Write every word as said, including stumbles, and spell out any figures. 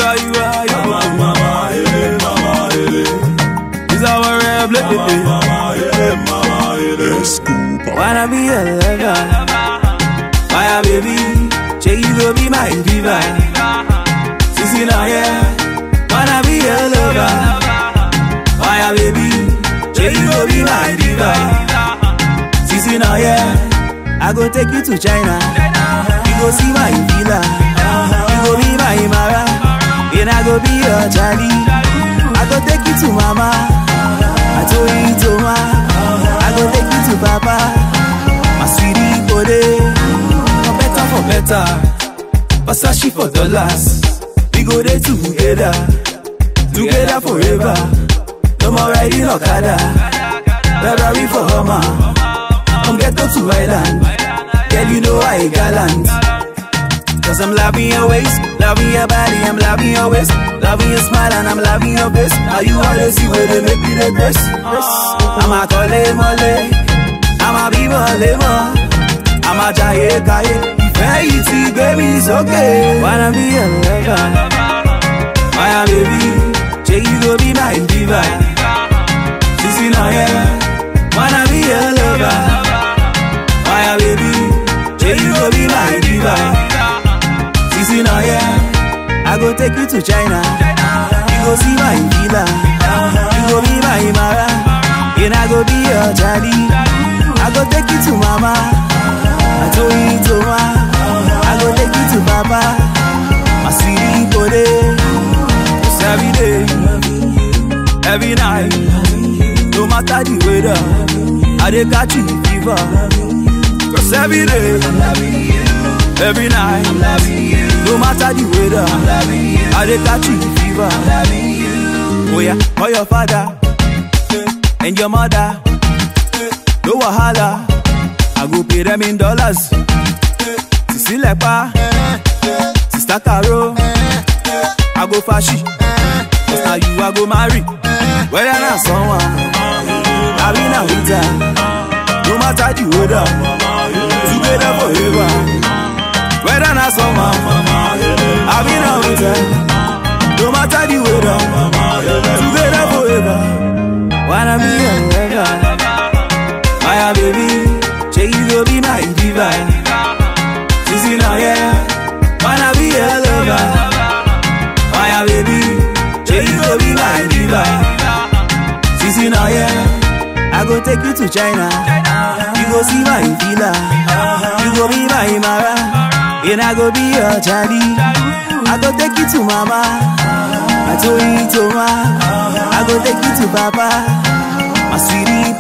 Wherever you are, you mama, mama, eh, mama, eh. It's our rebel. Mama, mama, eh, mama, eh. Wanna be a lover, my baby. Say you go be my diva. Sissy now, yeah. Wanna be a lover, my baby. Say you go be my diva. Sissy now, yeah. I go take you to China. You go see my villa. You go be my Mara. And I go be your Charlie. I go take you to Mama. I told you to Ma. I go take you to Papa. My sweetie body. For better, for better. Versace for dollars. We go there together. Together forever. No more riding Okada. Ferrari for Homer. From ghetto to island, girl, you know I gallant. Cause I'm loving your waist, loving your body, I'm loving your waist, loving your smile and I'm loving your face. Now you wanna see where they make me the best. I'm a kole mole, I'm a bibo lemo, I'm a jaye kaye. If you see, baby, it's okay. Wanna be a lover, my baby, say you go be my diva. Sissy now, yeah, wanna be a lover. My baby, say you go be my diva. Sissy now, yeah. I go take you to China. You go see my villa. You go be my Mara. And I go be your Charlie. I go take you to Mama. I told you to Ma. I go take you to Papa. My sweetie body. It's every day, every night. No matter the weather, I dey catch you fever. Cause every day, every night, no matter the weather, I dey catch you fever. Oh yeah, call your father and your mother. No wahala, I go pay them in dollars. Sissy Lepa, Sister Caro, I go fashi. Cause now you I go marry. Whether not someone, I be now winter. No matter the weather, together forever. Whether not summer, I be now winter. No matter the weather, together forever. Wanna be a lover, my baby. Say you go be my diva. Sissy now, yeah. Wanna be a lover, my baby. Say you go be my diva. Sissy now, yeah. I go take you to China. You go see my villa. You go be my Mara. And I go be your Charlie. I go take you to Mama. I told you to Ma. I go take you to Papa. My sweetie